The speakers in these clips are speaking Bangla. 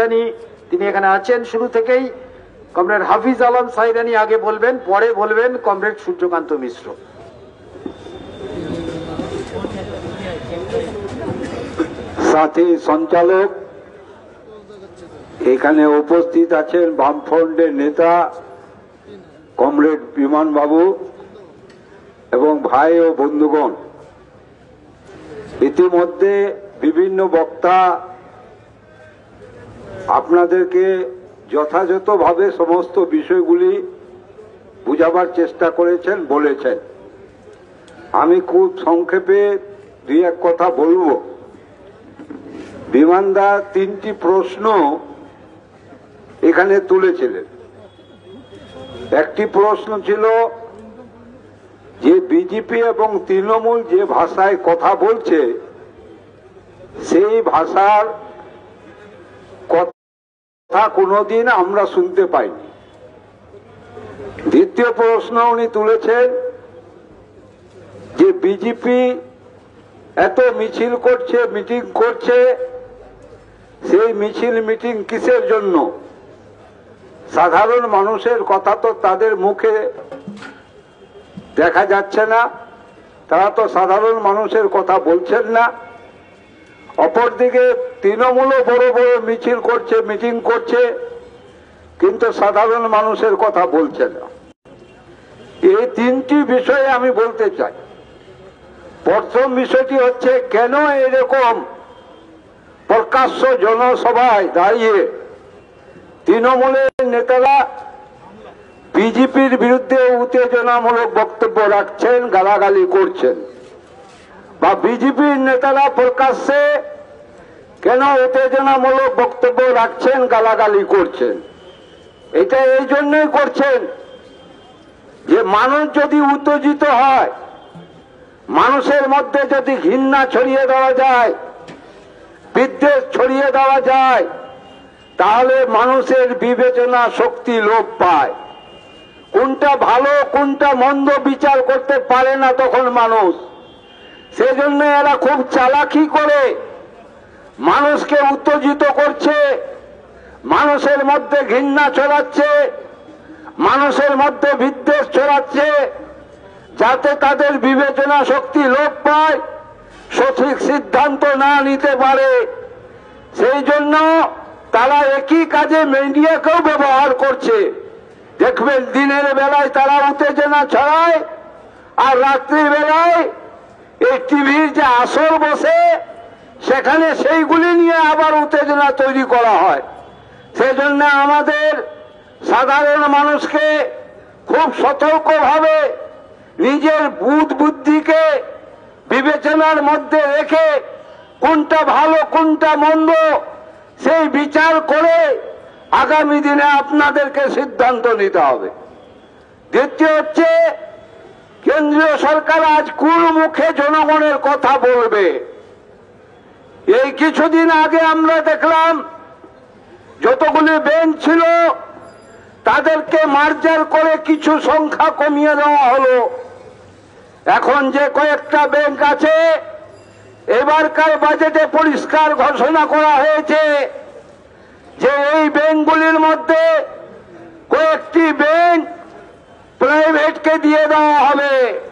সাইরানি তিনি এখানে আছেন শুরু থেকেই। কমরেড হাফিজ আলম সাইরানি আগে বলবেন, পরে বলবেন কমরেড সূর্যকান্ত মিশ্র। সাথী সঞ্চালক, এখানে উপস্থিত আছেন বামফ্রন্টের নেতা কমরেড বিমান বাবু এবং ভাই ও বন্ধুগণ। ইতিমধ্যে বিভিন্ন বক্তা আপনাদেরকে যথাযথভাবে সমস্ত বিষয়গুলি বুঝাবার চেষ্টা করেছেন, বলেছেন। আমি খুব সংক্ষেপে দুই এক কথা বলবো। বিমানদা তিনটি প্রশ্ন এখানে তুলেছিলেন। একটি প্রশ্ন ছিল যে বিজেপি এবং তৃণমূল যে ভাষায় কথা বলছে সেই ভাষার কথা কোনোদিন আমরা শুনতে পাইনি। দ্বিতীয় প্রশ্ন উনি তুলেছেন যে বিজেপি এত মিছিল করছে, মিটিং করছে, সেই মিছিল মিটিং কিসের জন্য? সাধারণ মানুষের কথা তো তাদের মুখে দেখা যাচ্ছে না, তারা তো সাধারণ মানুষের কথা বলছেন না। অপরদিকে তৃণমূলও বড় বড় মিছিল করছে, মিটিং করছে, কিন্তু সাধারণ মানুষের কথা বলছে না। এই তিনটি বিষয়ে আমি বলতে চাই। প্রথম বিষয়টি হচ্ছে, কেন এরকম প্রকাশ্য জনসভায় দাঁড়িয়ে তৃণমূলের নেতারা বিজেপির বিরুদ্ধে উত্তেজনামূলক বক্তব্য রাখছেন, গালাগালি করছেন, বা বিজেপির নেতারা প্রকাশ্যে কেন উত্তেজনামূলক বক্তব্য রাখছেন, গালাগালি করছেন? এটা এই জন্যই করছেন যে মানুষ যদি উত্তেজিত হয়, মানুষের মধ্যে যদি ঘৃণা ছড়িয়ে দেওয়া যায়, বিদ্বেষ ছড়িয়ে দেওয়া যায়, তাহলে মানুষের বিবেচনা শক্তি লোপ পায়। কোনটা ভালো কোনটা মন্দ বিচার করতে পারে না তখন মানুষ। সেজন্য এরা খুব চালাকি করে মানুষকে উত্তেজিত করছে, মানুষের মধ্যে ঘৃণা ছড়াচ্ছে, মানুষের মধ্যে বিদ্বেষ ছড়াচ্ছে, যাতে তাদের বিবেচনা শক্তি লোপ পায়, সঠিক সিদ্ধান্ত না নিতে পারে। সেই জন্য তারা একই কাজে মিডিয়াকেও ব্যবহার করছে। দেখবেন দিনের বেলায় তারা উত্তেজনা ছড়ায়, আর রাত্রির বেলায় এই টিভির যে আসর বসে সেখানে সেইগুলি নিয়ে আবার উত্তেজনা তৈরি করা হয়। সেজন্য আমাদের সাধারণ মানুষকে খুব সতর্কভাবে নিজের বুদ্ধিকে বিবেচনার মধ্যে রেখে কোনটা ভালো কোনটা মন্দ সেই বিচার করে আগামী দিনে আপনাদেরকে সিদ্ধান্ত নিতে হবে। দ্বিতীয় হচ্ছে, কেন্দ্রীয় সরকার আজ কোন মুখে জনগণের কথা বলবে? এই কিছুদিন আগে আমরা দেখলাম যতগুলি ব্যাংক ছিল তাদেরকে মার্জার করে কিছু সংখ্যা কমিয়ে দেওয়া হলো। এখন যে কয়েকটা ব্যাংক আছে, এবারকার বাজেটে পরিষ্কার ঘোষণা করা হয়েছে যে এই ব্যাংকগুলির মধ্যে কয়েকটি ব্যাংক প্রাইভেটকে দিয়ে দেওয়া হবে।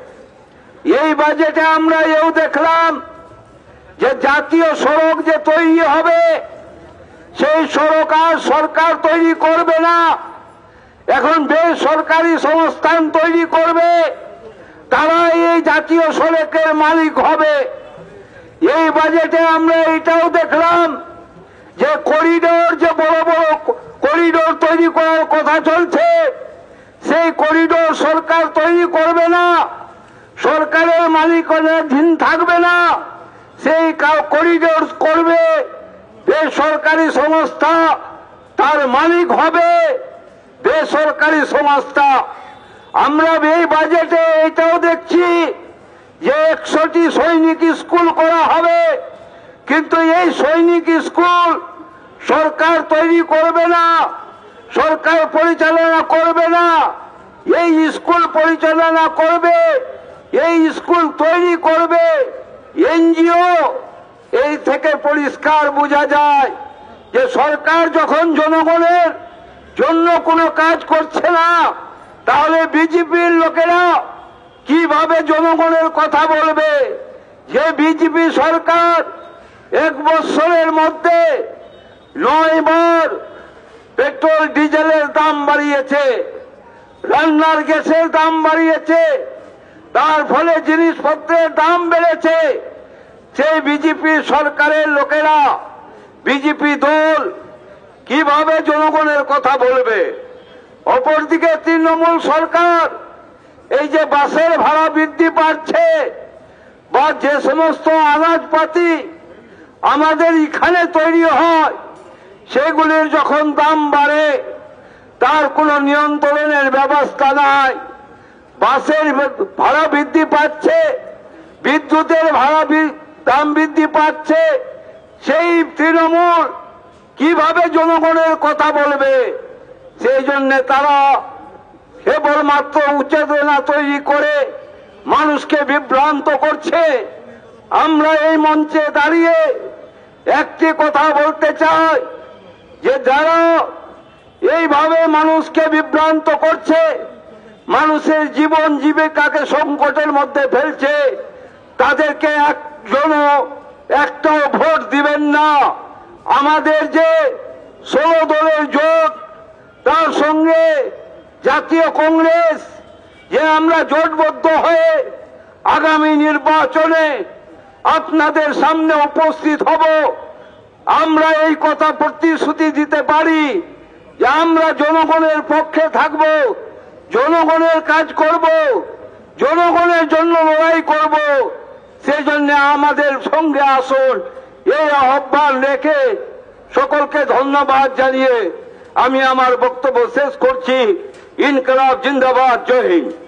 এই বাজেটে আমরা এও দেখলাম যে জাতীয় সড়ক যে তৈরি হবে সেই সড়ক আর সরকার তৈরি করবে না, এখন বেসরকারি সংস্থান তৈরি করবে, তারা এই জাতীয় সড়কের মালিক হবে। এই বাজেটে আমরা এটাও দেখলাম যে করিডোর, যে বড় বড় করিডোর তৈরি করার কথা চলছে, সেই করিডোর সরকার তৈরি করবে না, সরকারের মালিকানাধীন থাকবে না, সেই করিডোর করবে বেসরকারি সংস্থা, তার মালিক হবে বেসরকারি সংস্থা। আমরা এই বাজেটে এটাও দেখছি যে 100টি সৈনিক স্কুল করা হবে, কিন্তু এই সৈনিক স্কুল সরকার তৈরি করবে না, সরকার পরিচালনা করবে না। এই স্কুল পরিচালনা করবে, এই স্কুল তৈরি করবে এনজিও। এই থেকে পরিষ্কার বোঝা যায় যে সরকার যখন জনগণের জন্য কোনো কাজ করছে না, তাহলে বিজেপির লোকেরা কিভাবে জনগণের কথা বলবে? যে বিজেপি সরকার 1 বছরের মধ্যে 9 বার পেট্রোল ডিজেলের দাম বাড়িয়েছে, রান্নার গ্যাসের দাম বাড়িয়েছে, তার ফলে জিনিসপত্রের দাম বেড়েছে। সেই বিজেপি সরকারের লোকেরা, বিজেপি দল কিভাবে জনগণের কথা বলবে? অপরদিকে তৃণমূল সরকার এই যে বাসের ভাড়া বৃদ্ধি পাচ্ছে, বা যে সমস্ত আনাজপাতি আমাদের এখানে তৈরি হয় সেগুলির যখন দাম বাড়ে তার কোনো নিয়ন্ত্রণের ব্যবস্থা নাই। বাসের ভাড়া বৃদ্ধি পাচ্ছে, বিদ্যুতের দাম বৃদ্ধি পাচ্ছে, সেই তৃণমূল কিভাবে জনগণের কথা বলবে? সেই জন্য তারা কেবলমাত্র উচ্চেতনা তৈরি করে মানুষকে বিভ্রান্ত করছে। আমরা এই মঞ্চে দাঁড়িয়ে একটি কথা বলতে চাই, যে যারা এইভাবে মানুষকে বিভ্রান্ত করছে, মানুষের জীবন জীবিকাকে সংকটের মধ্যে ফেলছে, তাদেরকে একটাও ভোট দিবেন না। আমাদের যে 16 দলের জোট, তার সঙ্গে জাতীয় কংগ্রেস, যে আমরা জোটবদ্ধ হয়ে আগামী নির্বাচনে আপনাদের সামনে উপস্থিত হব, আমরা এই কথা প্রতিশ্রুতি দিতে পারি যে আমরা জনগণের পক্ষে থাকব, জনগণের কাজ করব, জনগণের জন্য লড়াই করব। সেই জন্য আমাদের সঙ্গে আসুন, এই আহ্বান রেখে সকলকে ধন্যবাদ জানিয়ে আমি আমার বক্তব্য শেষ করছি। ইনকলাব জিন্দাবাদ, জয় হিন্দ।